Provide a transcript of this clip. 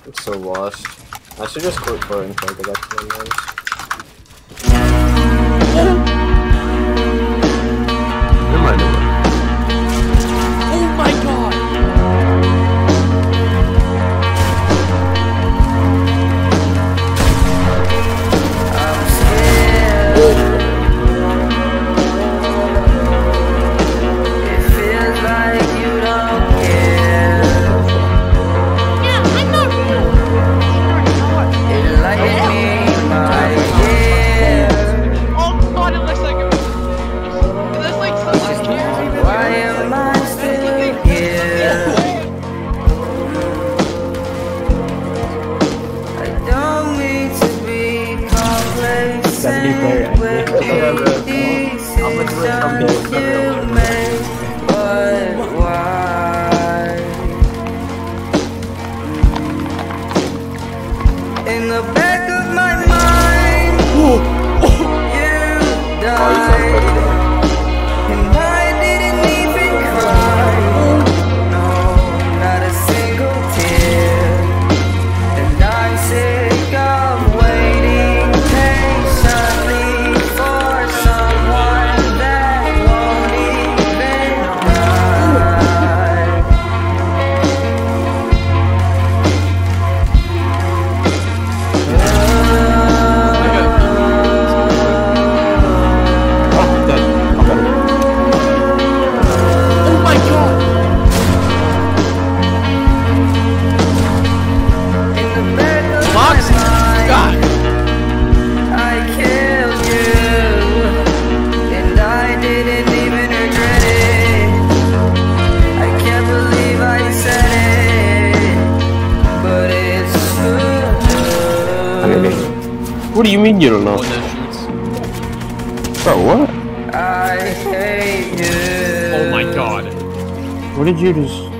I'm so lost. I should just quit for it and try to get to my names. Never mind, never mind. Oh my god! I'm scared. It feels like you don't care. Yeah, I'm not real! It lights me my ears. Oh god, it looks like a... It looks like someone scared. Why am I still here? I don't mean to be complacent with the decisions you make, but why? In the back of my mind, you died. And I didn't even cry. No, not a single tear. And I'm sick of waiting patiently for someone that won't even arrive. Oh, dead. Okay. Oh my god! In the back of Fox? my mind, God! I killed you, and I didn't even regret it. I can't believe I said it, but it's true. What do you mean you don't know? One that shoots. Bro, what? I hate you. Oh my god. What did you just...